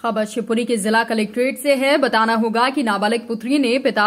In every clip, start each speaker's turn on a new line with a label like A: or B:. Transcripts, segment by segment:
A: खबर शिवपुरी के जिला कलेक्ट्रेट से है। बताना होगा कि नाबालिग पुत्री ने पिता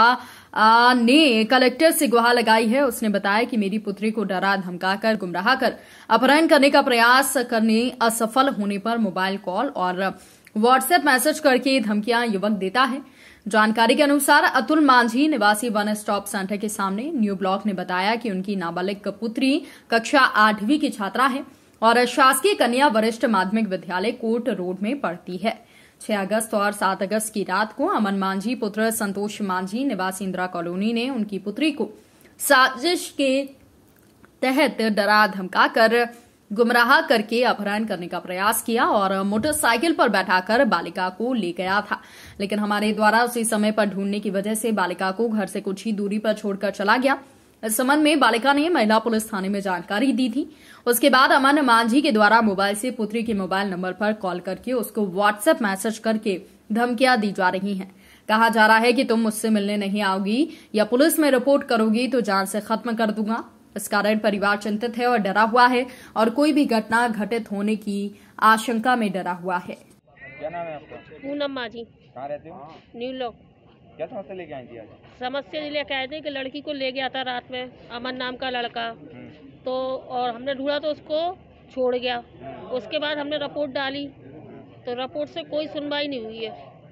A: ने कलेक्टर से गुहार लगाई है। उसने बताया कि मेरी पुत्री को डरा धमकाकर गुमराह कर अपहरण करने का प्रयास करने असफल होने पर मोबाइल कॉल और व्हाट्सएप मैसेज करके धमकियां युवक देता है। जानकारी के अनुसार अतुल मांझी निवासी वन स्टॉप सेंटर के सामने न्यू ब्लॉक ने बताया कि उनकी नाबालिग पुत्री कक्षा 8वीं की छात्रा है और शासकीय कन्या वरिष्ठ माध्यमिक विद्यालय कोट रोड में पढ़ती है। 6 अगस्त और 7 अगस्त की रात को अमन मांझी पुत्र संतोष मांझी निवासी इंदिरा कॉलोनी ने उनकी पुत्री को साजिश के तहत डरा धमकाकर गुमराह करके अपहरण करने का प्रयास किया और मोटरसाइकिल पर बैठाकर बालिका को ले गया था, लेकिन हमारे द्वारा उसी समय पर ढूंढने की वजह से बालिका को घर से कुछ ही दूरी पर छोड़कर चला गया। इस संबंध में बालिका ने महिला पुलिस थाने में जानकारी दी थी। उसके बाद अमन मांझी के द्वारा मोबाइल से पुत्री के मोबाइल नंबर पर कॉल करके उसको व्हाट्सएप मैसेज करके धमकियां दी जा रही हैं। कहा जा रहा है कि तुम मुझसे मिलने नहीं आओगी या पुलिस में रिपोर्ट करोगी तो जान से खत्म कर दूंगा। इस कारण परिवार चिंतित है और डरा हुआ है और कोई भी घटना घटित होने की आशंका में डरा हुआ है।
B: क्या नाम है आपका?
C: पूनम मांझी।
B: कहाँ रहते हो?
C: New block.
B: क्या समस्या लेके आई थी आज?
C: समस्या लेके आए थे कि लड़की को ले गया था रात में, अमन नाम का लड़का, तो और हमने ढूंढा तो उसको छोड़ गया। उसके बाद हमने रिपोर्ट डाली तो रिपोर्ट से कोई सुनवाई नहीं हुई है।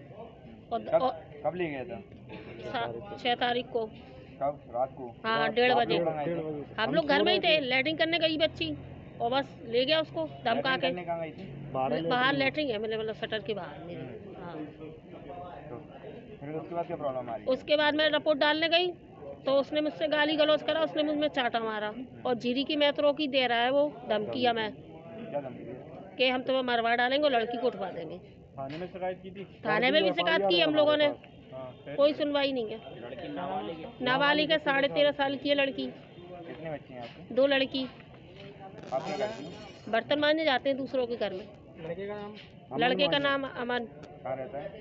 C: और
B: कब ले गया था?
C: 6 तारीख को।
B: कब? रात को?
C: हाँ, 1:30 बजे। हम लोग घर में ही थे, लैट्रिन करने गई बच्ची और बस ले गया उसको धमका के। बाहर लैट्रिन है मेरे, मतलब शटर के बाहर मेरे। हाँ।
B: फिर उसके बाद क्या प्रॉब्लम आ रही? उसके
C: बाद मैं रिपोर्ट डालने गई तो उसने मुझसे गाली गलौज करा, उसने मुझ में चाटा मारा और जीरी की मैत्रों की दे रहा है वो धमकी। हमें
B: क्या धमकी
C: कि हम तुम्हें मरवा डालेंगे और लड़की को उठवा देंगे।
B: थाने में शिकायत की थी?
C: थाने में भी शिकायत की हम लोगों ने, कोई सुनवाई नहीं है। नाबालिग है, 13.5 साल की है लड़की।
B: कितने बच्चे हैं आपके? 2
C: लड़की।
B: आप क्या करती हैं?
C: बर्तन मांजने जाते हैं दूसरों के घर में। लड़के का नाम अमन।
B: कहाँ रहता है?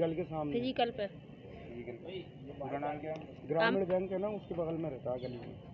C: फिजिकल पे।
B: पूरा नाम क्या है?
D: ग्रामीण बैंक है ना, उसके बगल में रहता है गली में।